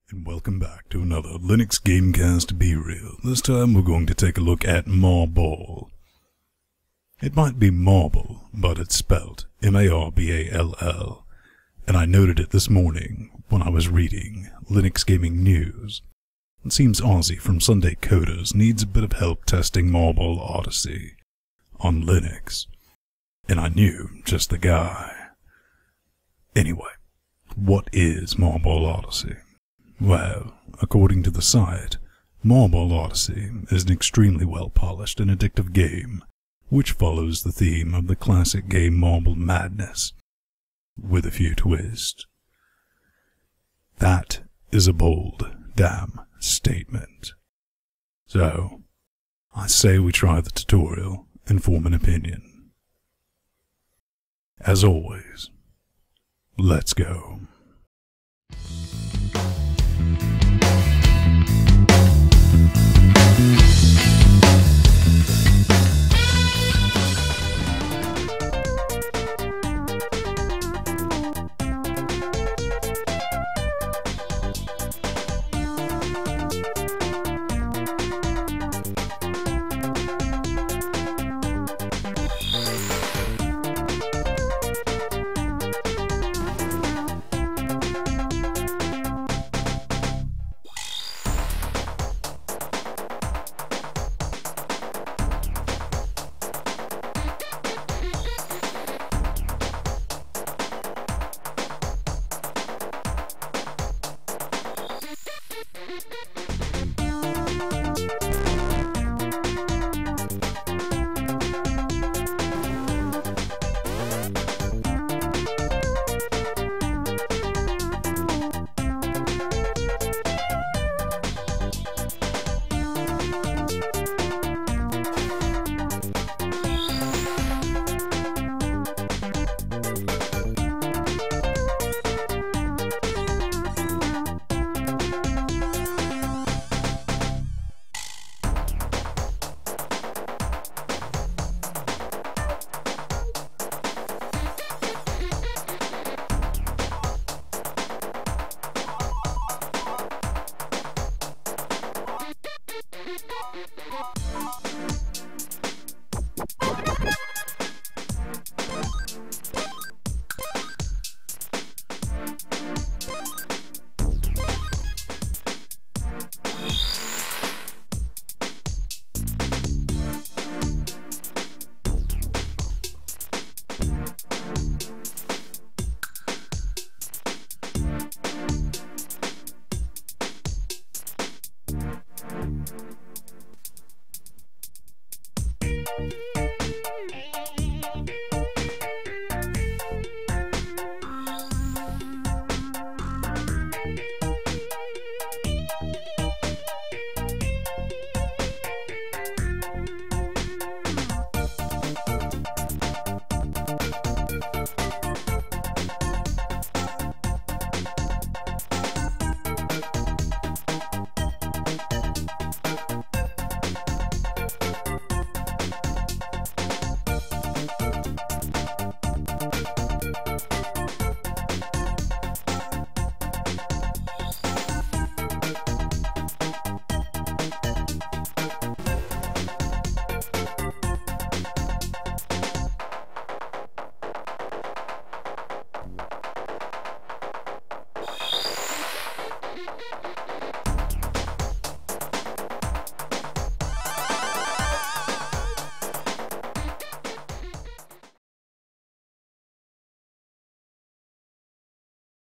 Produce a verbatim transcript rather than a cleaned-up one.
and welcome back to another Linux Gamecast Be Real. This time we're going to take a look at MarBall. It might be marble, but it's spelled M A R B A L L, and I noted it this morning when I was reading Linux Gaming News. It seems Ozzy from Sunday Coders needs a bit of help testing MarBall Odyssey on Linux, and I knew just the guy. Anyway, what is MarBall Odyssey? Well, according to the site, MarBall Odyssey is an extremely well-polished and addictive game which follows the theme of the classic game Marble Madness, with a few twists. That is a bold, damn statement. So, I say we try the tutorial and form an opinion. As always, let's go.